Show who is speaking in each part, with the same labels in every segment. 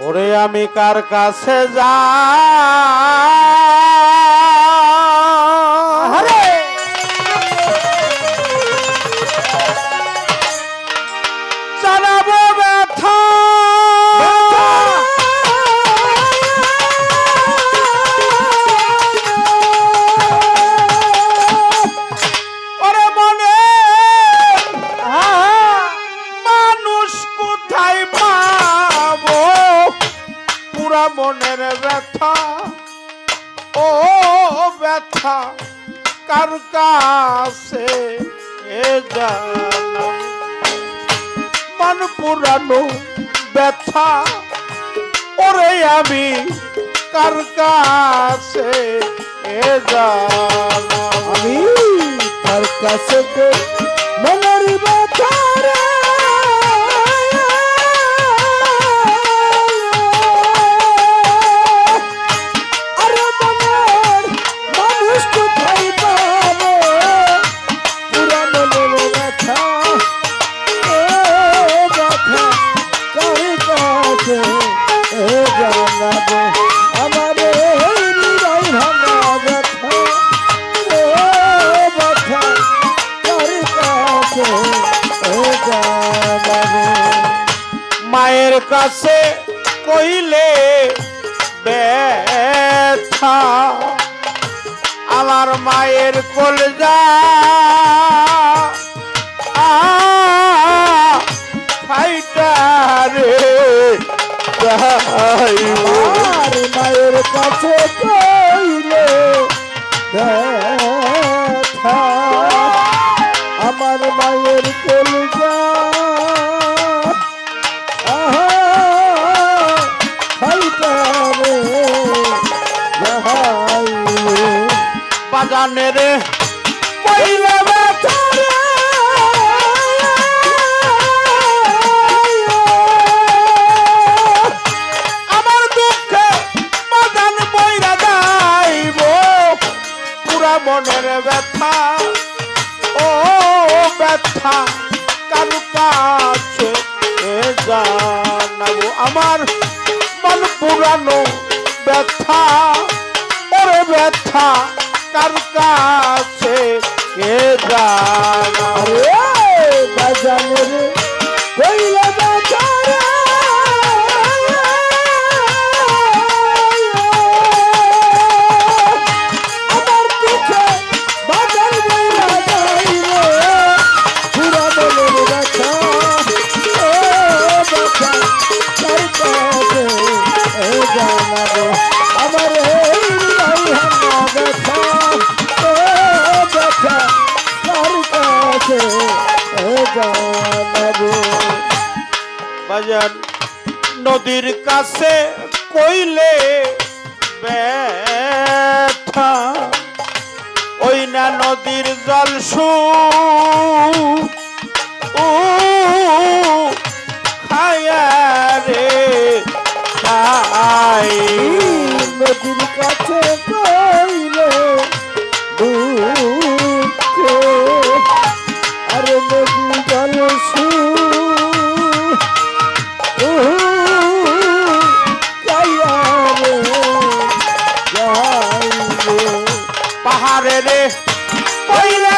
Speaker 1: ওরে আমি কার কাছে যা জানাবো ব্যথা ওরে মনে মানুষ কোথায় পাবো পুরা মনের ব্যথা ও ব্যথা কার কাছে এ জানা মন পুরানো ব্যথা ওরে আমি কার কাছে এ জানা
Speaker 2: আমি তার কাছে মনের ব্যথা রে আরে মনের মানুষ কোথায় পাবো পুরা মনের ব্যথা ও ব্যথা কার কাছে জানাবো আমার হৃদয় ভাঙা ব্যথা ও ব্যথা কার কাছে জানাবো
Speaker 1: মায়ের কাছে কইলে ব্যথা আমার মায়ের কলজা ফাইটা রে
Speaker 2: আর মায়ের কাছে কইলে ব্যথা আমার মায়ের কলজা
Speaker 1: বাজানের কইলে ব্যথা রে আমার দুঃখে বাজান বইরা যাইব পুরা মনের ব্যথা ও ব্যথা কার কাছে জানাবো আমার মন পুরানো ব্যথা ওরে ব্যথা কার কাছে কে জানাবো
Speaker 2: বাজানের কইলে ব্যথা রে আমার দুঃখে বাজার বইলা যাইবে পুরা মনের ব্যথা ও ব্যথা কার কাছে জানাবো আমার হৃদয় ভাঙা ব্যথা ও ব্যথা কার কাছে জানাবো
Speaker 1: বাজান নদীর কাছে কইলে ব্যথা ওই না নদীর জল খায়া রে খাই
Speaker 2: নদীর কাছে কইলে দুঃখ আর নদী জল
Speaker 1: পাহাড়ে রে কইলে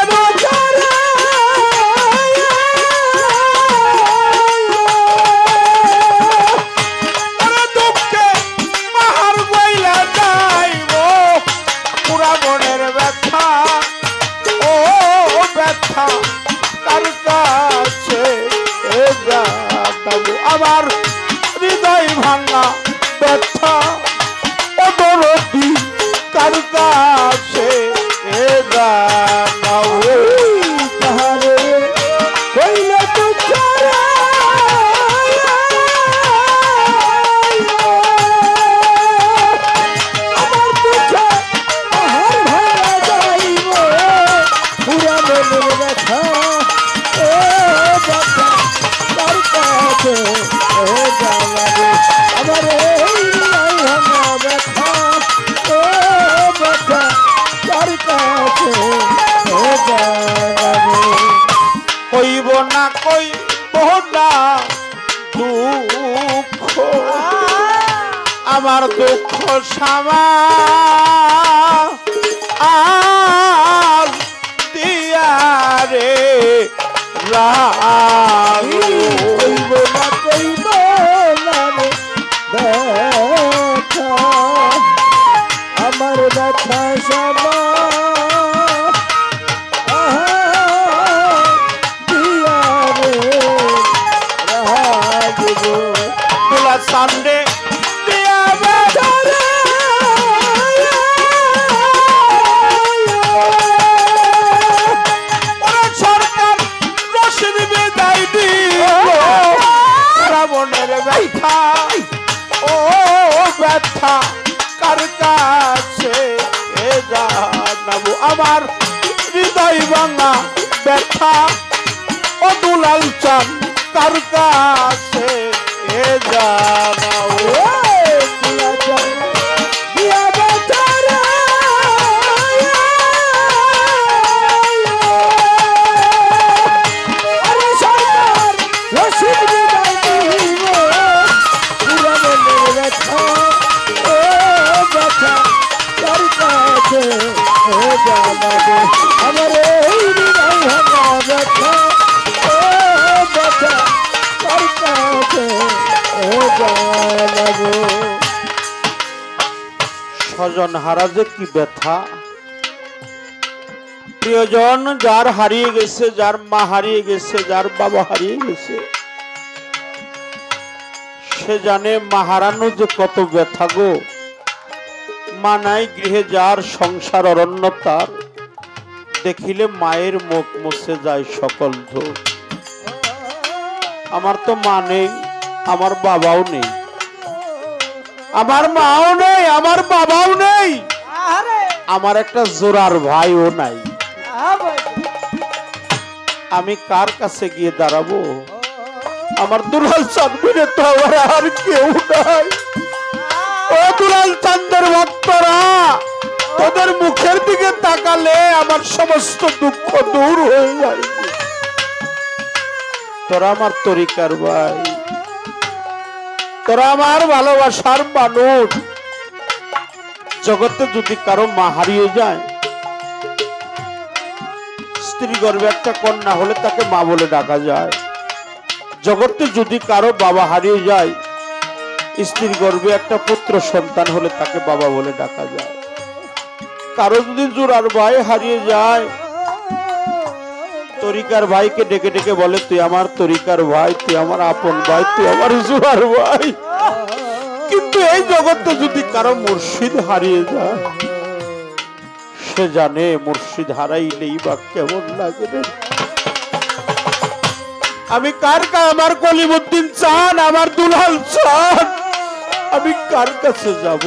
Speaker 1: দুঃখে পাহাড় বইলা যাইব আমার দুঃখ সামা আর দিয়া রে রাগো
Speaker 2: কইব না রে ব্যথা আমার ব্যথা সামা দিয়া রে রাগব
Speaker 1: তুলা সামনে দিয়া ব্যথা রে ওরে সরকার রশিদ বিদায় দিল রাবণের ব্যথা ও ব্যথা কার কাছে এ জানাবো আমার হৃদয় ভাঙা ব্যথা ও দুলাল চান কার কাছে এ জানাবো
Speaker 2: দিয়া ব্যথা রে আরে সরকার রশিদ বিদায় দিব পুরানের ব্যথা ও ব্যথা কার কাছে ও জানাবো আমার এই হৃদয় ভাঙা ব্যথা ও ব্যথা কার কাছে ও জানাবো
Speaker 1: স্বজন হারা যে কি ব্যথা প্রিয়জন যার হারিয়ে গেছে যার মা হারিয়ে গেছে যার বাবা হারিয়ে গেছে সে জানে মা হারানো যে কত ব্যথা গো মা নাই গৃহে যার সংসার অরণ্য তার দেখিলে মায়ের মুখ মুছে যায় সকল ধূপ আমার তো মা নেই আমার বাবাও নেই আমার মাও নেই আমার বাবাও নেই আমার একটা জোরার ভাইও নাই আমি কার কাছে গিয়ে দাঁড়াবো আমার দুলাল চাঁদবিরে তো আমার আর কেউ নাই ও দুলাল চাঁদের ভক্তরা তোদের মুখের দিকে তাকালে আমার সমস্ত দুঃখ দূর হয়ে যায় তোরা আমার তরিকার ভাই তোরা আমার ভালোবাসার মানুষ জগতে যদি কারো মা হারিয়ে যায় স্ত্রী গর্ভে একটা কন্যা হলে তাকে মা বলে ডাকা যায় জগতে যদি কারো বাবা হারিয়ে যায় স্ত্রীর গর্ভে একটা পুত্র সন্তান হলে তাকে বাবা বলে ডাকা যায় কারো যদি জোরার ভাই হারিয়ে যায় তরিকার ভাইকে ডেকে ডেকে বলে তুই আমার তরিকার ভাই তুই আমার আপন ভাই তুই আমার জোরার ভাই কিন্তু এই জগতে যদি কারো মুর্শিদ হারিয়ে যায় সে জানে মুর্শিদ হারাইলেই বা কেমন লাগে রে আমি কার আমার কলিমুদ্দিন চান আমার দুলাল চান আমি কার কাছে যাব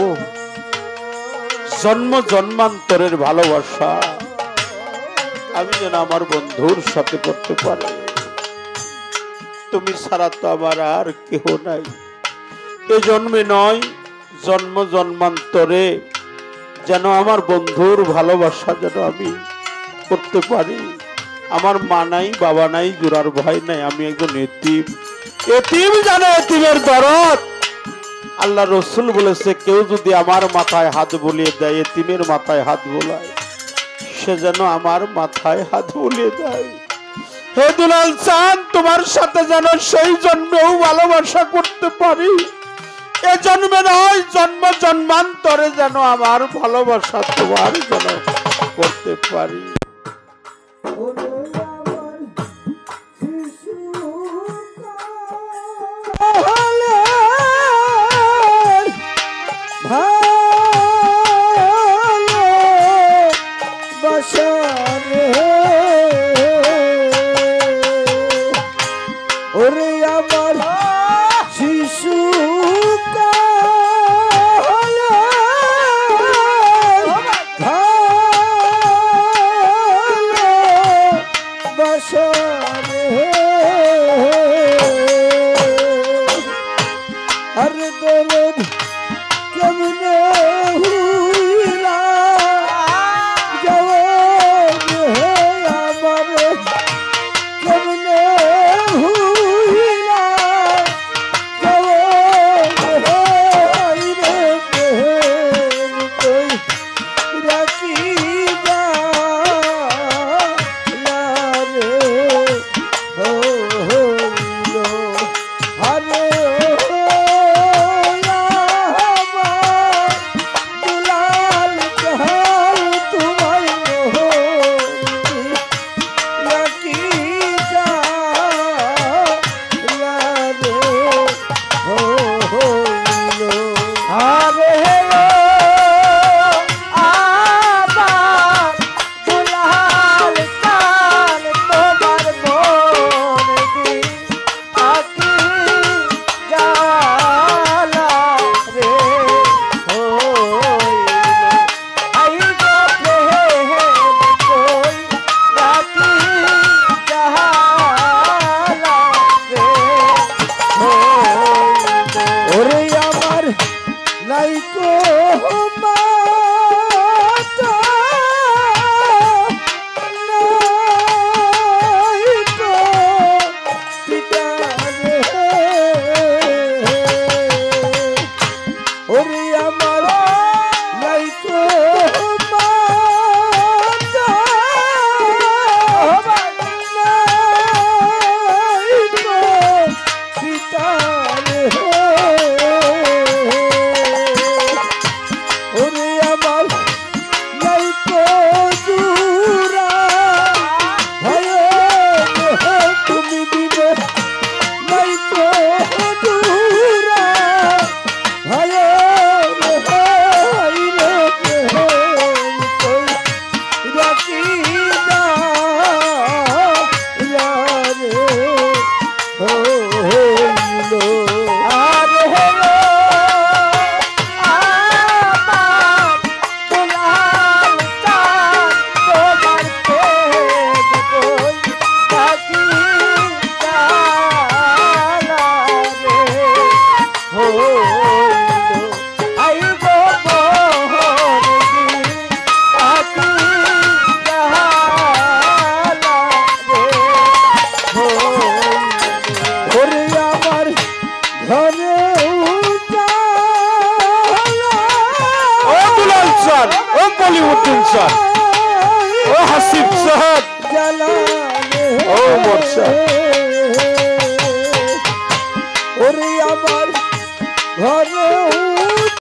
Speaker 1: জন্ম জন্মান্তরের ভালোবাসা আমি যেন আমার বন্ধুর সাথে করতে পারি তুমি ছাড়া তো আমার আর কেহ নাই এ জন্মে নয় জন্ম জন্মান্তরে যেন আমার বন্ধুর ভালোবাসা যেন আমি করতে পারি আমার মা নাই বাবা নাই জোরার ভাই নাই আমি একজন এতিম এতিম জানে এতিমের দরদ আল্লাহ রসুল বলেছে কেউ যদি আমার মাথায় হাত বুলিয়ে দেয় এতিমের মাথায় হাত বোলায় সে যেন আমার মাথায় হাত বুলিয়ে দেয় হে দুলাল চাঁদ তোমার সাথে যেন সেই জন্মেও ভালোবাসা করতে পারি এ জন্মে নয় জন্ম জন্মান্তরে যেন আমার ভালোবাসা তোমার যেন করতে পারি
Speaker 2: ওরে আমার শিশু আরে দরদ কেমনে হুইলা জবাব হে আমার কেমনে হুইলা জবাব হে আরে হলো আমার দুলাল চাঁদ তোমার প্রেম কই থাকি জালা রে হইল আইব মোহরদি থাকি জালা রে ওরে আমার ঘরে
Speaker 1: ও দুলাল স্যার, ও বলিউদ্দিন স্যার, ও হাসিব সাহেব, ও মোর স্যার।